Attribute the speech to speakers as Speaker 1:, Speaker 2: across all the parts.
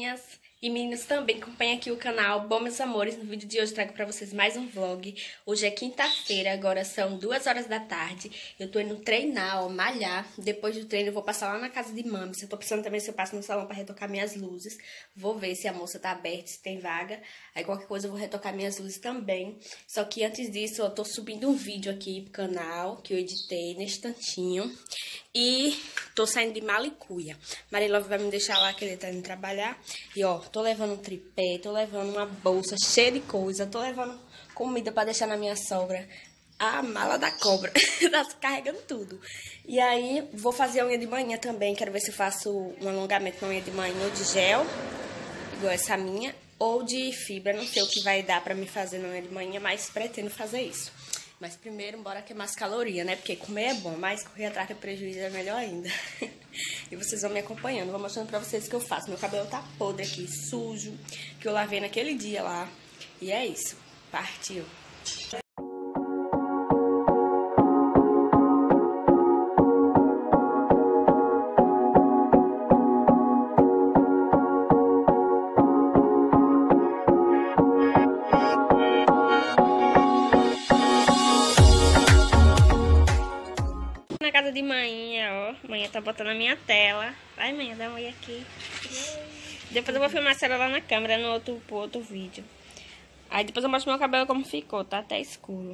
Speaker 1: menininhas e meninos também que acompanham aqui o canal. Bom, meus amores, no vídeo de hoje eu trago pra vocês mais um vlog. Hoje é quinta-feira, agora são 2 horas da tarde. Eu tô indo treinar, ó, malhar. Depois do treino eu vou passar lá na casa de mames. Eu tô pensando também se eu passo no salão pra retocar minhas luzes. Vou ver se a moça tá aberta, se tem vaga. Aí qualquer coisa eu vou retocar minhas luzes também. Só que antes disso eu tô subindo um vídeo aqui pro canal que eu editei nesse instantinho. E tô saindo de Malicuia. Marilove vai me deixar lá que ele tá indo trabalhar. E ó, tô levando um tripé, tô levando uma bolsa cheia de coisa, tô levando comida pra deixar na minha sogra. A mala da cobra, tá carregando tudo. E aí, vou fazer a unha de manhã também. Quero ver se eu faço um alongamento na unha de manhã ou de gel, igual essa minha, ou de fibra. Não sei o que vai dar pra me fazer na unha de manhã, mas pretendo fazer isso. Mas primeiro, bora queimar as calorias, né? Porque comer é bom, mas correr atrás do prejuízo é melhor ainda. E vocês vão me acompanhando, vou mostrando pra vocês o que eu faço. Meu cabelo tá podre aqui, sujo, que eu lavei naquele dia lá. E é isso, partiu. Na casa de manhã, ó. Manhã tá botando a minha tela. Vai, manhã, dá um oi aqui. Depois eu vou filmar a lá na câmera pro outro vídeo. Aí depois eu mostro meu cabelo como ficou, tá até escuro.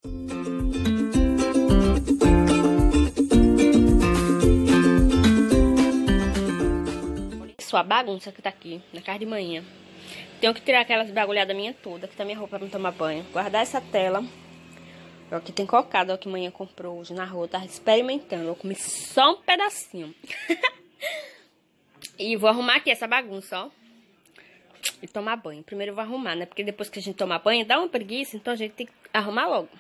Speaker 1: Sua bagunça que tá aqui, na casa de manhã. Tenho que tirar aquelas bagulhadas minha toda, que tá minha roupa pra não tomar banho. Guardar essa tela. Aqui tem cocada, ó, que manhã comprou hoje na rua. Tava experimentando. Eu comi só um pedacinho. E vou arrumar aqui essa bagunça, ó. E tomar banho. Primeiro eu vou arrumar, né? Porque depois que a gente tomar banho, dá uma preguiça. Então a gente tem que arrumar logo.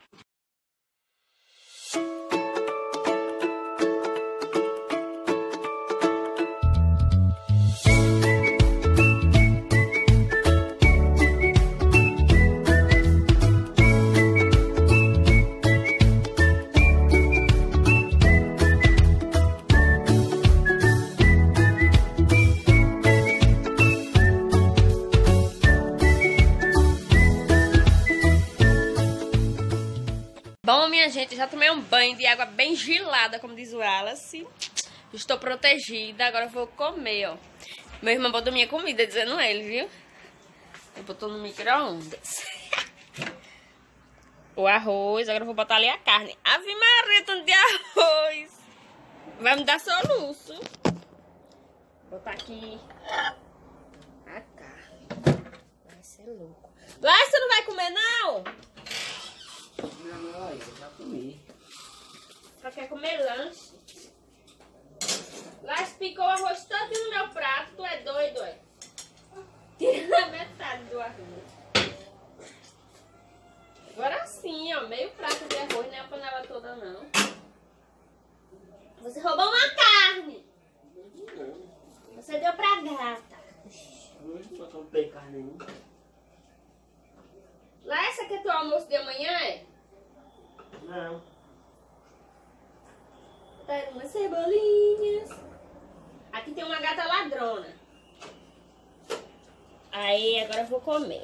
Speaker 1: Bom, minha gente, já tomei um banho de água bem gelada, como diz o Wallace. Estou protegida, agora eu vou comer, ó. Meu irmão botou minha comida, dizendo ele, viu? Ele botou no micro-ondas. O arroz, agora eu vou botar ali a carne. Ave Maria, tanto de arroz. Vai me dar soluço. Vou botar aqui a carne. Vai ser louco. Lá, você não vai comer, não? Não, eu já comi. Só quer comer lanche. Lá picou o arroz todo no meu prato. Tu é doido, é? Tira a metade do arroz. Agora sim, ó. Meio prato de arroz, não é a panela toda, não. Você roubou uma carne. Você deu pra gata.
Speaker 2: Não comprei carne nenhuma.
Speaker 1: Lá, essa aqui é teu almoço de amanhã, é?
Speaker 2: Não.
Speaker 1: Botaram umas cebolinhas. Aqui tem uma gata ladrona. Aí, agora eu vou comer.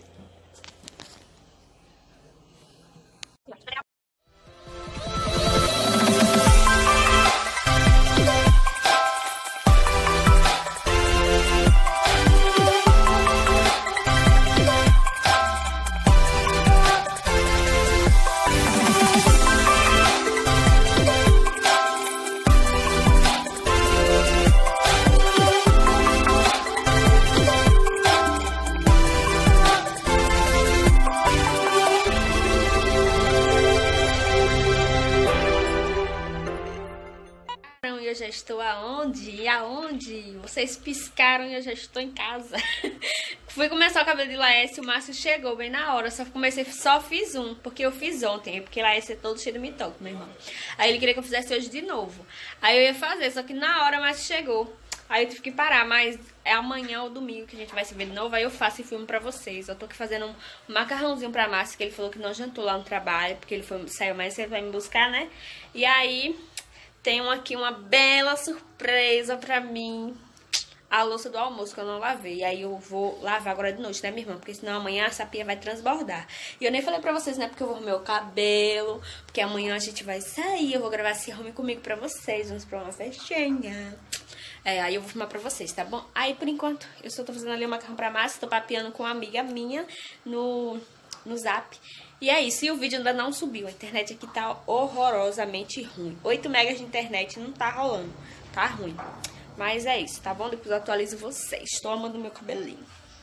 Speaker 1: Eu já estou aonde? Aonde? Vocês piscaram e eu já estou em casa. Fui começar o cabelo de Laércio, o Márcio chegou bem na hora. Só fiz um, porque eu fiz ontem. Porque Laércio é todo cheio de mitoco, meu irmão. Aí ele queria que eu fizesse hoje de novo. Aí eu ia fazer, só que na hora o Márcio chegou. Aí eu tive que parar, mas é amanhã ou domingo que a gente vai se ver de novo. Aí eu faço e filmo pra vocês. Eu tô aqui fazendo um macarrãozinho pra Márcio, que ele falou que não jantou lá no trabalho, porque ele saiu mais cedo, vai me buscar, né? E aí... tenho aqui uma bela surpresa pra mim. a louça do almoço que eu não lavei. Aí eu vou lavar agora de noite, né, minha irmã? Porque senão amanhã essa pia vai transbordar. E eu nem falei pra vocês, né? Porque eu vou arrumar o cabelo. Porque amanhã a gente vai sair. Eu vou gravar esse Arrume Comigo pra vocês. Vamos pra uma festinha. Aí eu vou filmar pra vocês, tá bom? Aí, por enquanto, eu só tô fazendo ali o macarrão pra massa. Tô papeando com uma amiga minha no Zap. E é isso. E o vídeo ainda não subiu. A internet aqui tá horrorosamente ruim. 8 megas de internet não tá rolando. Tá ruim. Mas é isso, tá bom? Depois eu atualizo vocês. Tô amando meu cabelinho.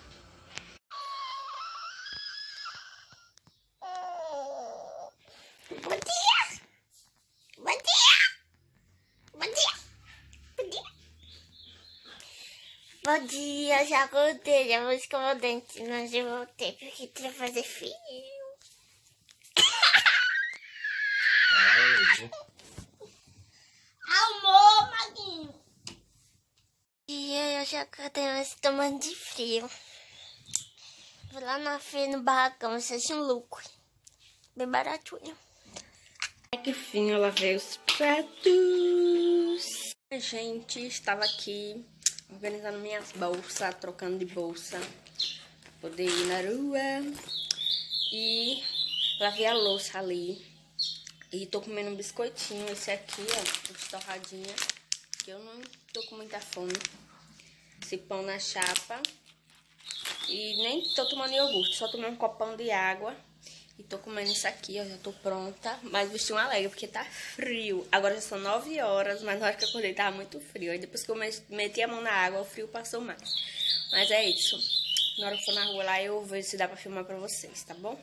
Speaker 3: Bom dia! Bom dia! Bom dia! Bom dia! Bom dia, já acordei, já vou escovar o dente, mas eu voltei porque tem que fazer frio. Amor, Maguinho! E eu já acordei, mas tomando de frio. Vou lá na feira, no barracão, vocês um lucro. Bem baratinho.
Speaker 1: Que fim, eu lavei os pratos. A gente estava aqui organizando minhas bolsas, trocando de bolsa pra poder ir na rua. E lavei a louça ali. E tô comendo um biscoitinho, esse aqui, ó, de torradinha, que eu não tô com muita fome. Esse pão na chapa. E nem tô tomando iogurte, só tomei um copão de água. E tô comendo isso aqui, ó, já tô pronta. Mas vesti um alegre, porque tá frio. Agora já são 9 horas, mas na hora que eu acordei tava muito frio. Aí depois que eu meti a mão na água, o frio passou mais. Mas é isso. Na hora que for na rua lá, eu vejo se dá pra filmar pra vocês, tá bom?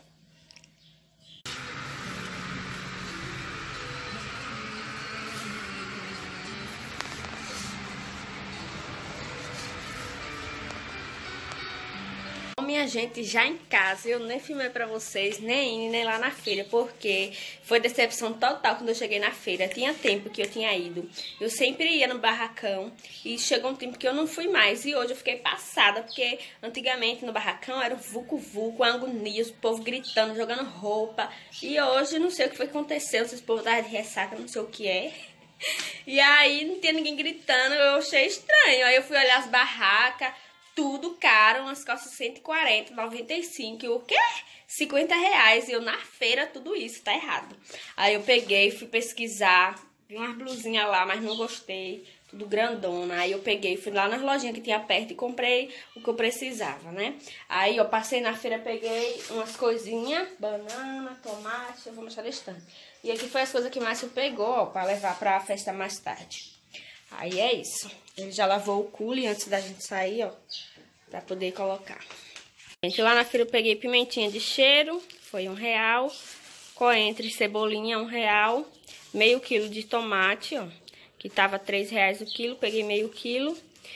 Speaker 1: Minha gente, já em casa, eu nem filmei pra vocês, nem indo, nem lá na feira, porque foi decepção total quando eu cheguei na feira. Tinha tempo que eu tinha ido, eu sempre ia no barracão e chegou um tempo que eu não fui mais. E hoje eu fiquei passada, porque antigamente no barracão era um vucu-vucu, agonia, os povo gritando, jogando roupa. E hoje não sei o que foi que aconteceu, se esse povo tava de ressaca, não sei o que é. E aí não tinha ninguém gritando, eu achei estranho. Aí eu fui olhar as barracas. Tudo caro, umas calças 140, 95, e o quê? 50 reais. E eu na feira, tudo isso, tá errado. Aí eu peguei, fui pesquisar, vi umas blusinhas lá, mas não gostei, tudo grandona. Aí eu peguei, fui lá nas lojinhas que tinha perto e comprei o que eu precisava, né? Aí eu passei na feira, peguei umas coisinhas, banana, tomate, eu vou mostrar distante. E aqui foi as coisas que Márcio pegou, ó, pra levar pra festa mais tarde. Aí é isso. Ele já lavou o cule antes da gente sair, ó, pra poder colocar. Gente, lá na feira eu peguei pimentinha de cheiro, foi R$1. Coentro e cebolinha, R$1. Meio quilo de tomate, ó, que tava R$3 o quilo, peguei meio quilo.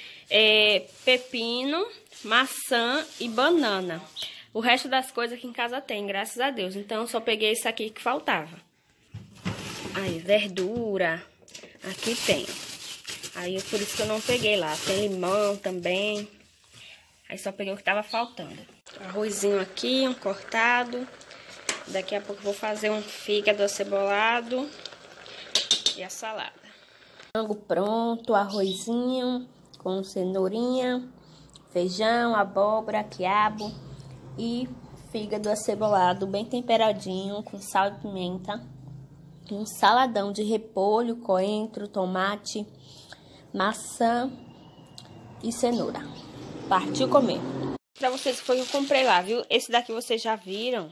Speaker 1: Pepino, maçã e banana. O resto das coisas aqui em casa tem, graças a Deus. Então eu só peguei isso aqui que faltava. Aí, verdura, aqui tem. Aí, por isso que eu não peguei lá. Tem limão também. Aí, só peguei o que tava faltando. Arrozinho aqui, um cortado. Daqui a pouco eu vou fazer um fígado acebolado. E a salada. Frango pronto, arrozinho com cenourinha, feijão, abóbora, quiabo e fígado acebolado bem temperadinho com sal e pimenta. Um saladão de repolho, coentro, tomate, maçã e cenoura. Partiu comer. Pra vocês foi o que eu comprei lá, viu? Esse daqui vocês já viram.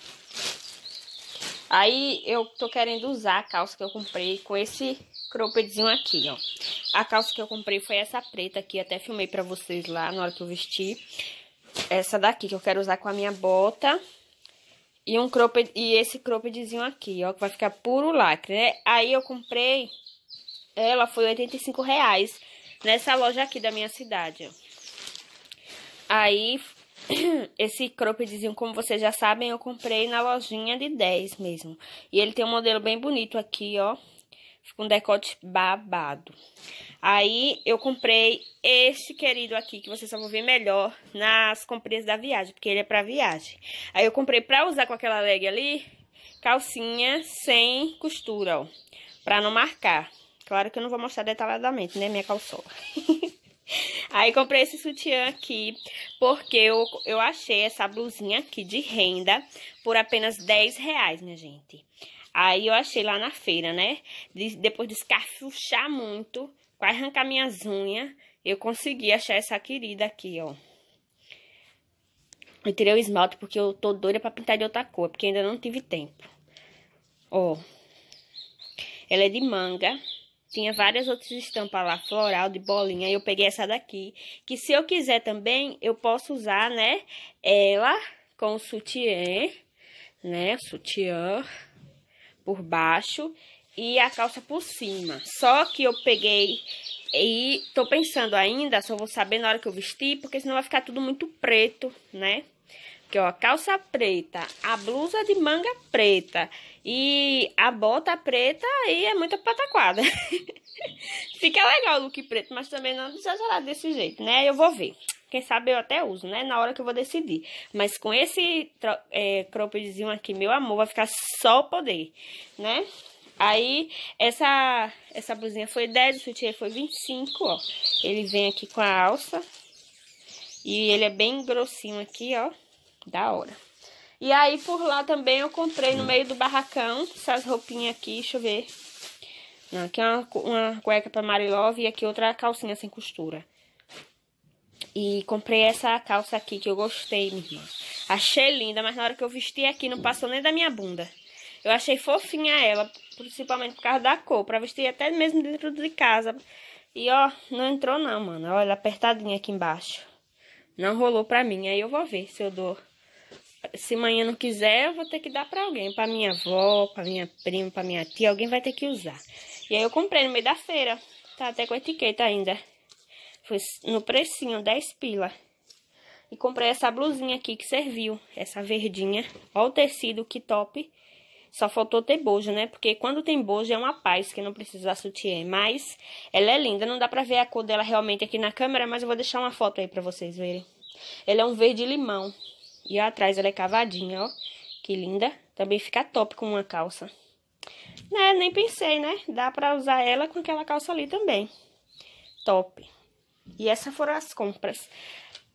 Speaker 1: Aí eu tô querendo usar a calça que eu comprei com esse croppedzinho aqui, ó. A calça que eu comprei foi essa preta aqui, até filmei pra vocês lá na hora que eu vesti. Essa daqui que eu quero usar com a minha bota. E esse croppedzinho aqui, ó, que vai ficar puro lacre, né? Aí eu comprei, ela foi R$85 nessa loja aqui da minha cidade, ó. Aí, esse croppedzinho, como vocês já sabem, eu comprei na lojinha de 10 mesmo. E ele tem um modelo bem bonito aqui, ó. Fica um decote babado. Aí, eu comprei esse querido aqui, que vocês só vão ver melhor nas comprinhas da viagem, porque ele é pra viagem. Aí, eu comprei pra usar com aquela leg ali, calcinha sem costura, ó. Pra não marcar. Claro que eu não vou mostrar detalhadamente, né, minha calçola. Aí comprei esse sutiã aqui, porque eu achei essa blusinha aqui de renda por apenas R$10, minha gente. Aí eu achei lá na feira, né? Depois de escarfuchar muito, quase arrancar minhas unhas, eu consegui achar essa querida aqui, ó. Eu tirei o esmalte porque eu tô doida pra pintar de outra cor, porque ainda não tive tempo. Ó. Ela é de manga. Tinha várias outras estampas lá, floral, de bolinha. E eu peguei essa daqui. Que se eu quiser também, eu posso usar, né? Ela com o sutiã, né? Sutiã por baixo e a calça por cima. Só que eu peguei e tô pensando ainda, só vou saber na hora que eu vestir, porque senão vai ficar tudo muito preto, né? Porque, ó, calça preta, a blusa de manga preta e a bota preta, aí é muita pataquada. Fica legal o look preto, mas também não exagerado desse jeito, né? Eu vou ver. Quem sabe eu até uso, né? Na hora que eu vou decidir. Mas com esse croppedzinho aqui, meu amor, vai ficar só o poder, né? Aí, essa blusinha foi 10, o sutiã foi 25, ó. Ele vem aqui com a alça. E ele é bem grossinho aqui, ó. Da hora. E aí, por lá também, eu comprei no meio do barracão essas roupinhas aqui, deixa eu ver. Não, aqui é uma cueca pra Marilove e aqui outra calcinha sem costura. E comprei essa calça aqui que eu gostei, minha irmã. Achei linda, mas na hora que eu vesti aqui não passou nem da minha bunda. Eu achei fofinha ela, principalmente por causa da cor, pra vestir até mesmo dentro de casa. E ó, não entrou não, mano. Olha, apertadinha aqui embaixo. Não rolou pra mim, aí eu vou ver se eu dou. Se amanhã não quiser, eu vou ter que dar pra alguém. Pra minha avó, pra minha prima, pra minha tia. Alguém vai ter que usar. E aí eu comprei no meio da feira. Tá até com etiqueta ainda. Foi no precinho, 10 pila. E comprei essa blusinha aqui que serviu. Essa verdinha. Ó o tecido, que top. Só faltou ter bojo, né? Porque quando tem bojo é uma paz, que não precisa usar sutiã. Mas ela é linda. Não dá pra ver a cor dela realmente aqui na câmera, mas eu vou deixar uma foto aí pra vocês verem. Ela é um verde limão. E atrás ela é cavadinha, ó. Que linda. Também fica top com uma calça. Né, nem pensei, né? Dá pra usar ela com aquela calça ali também. Top. E essas foram as compras.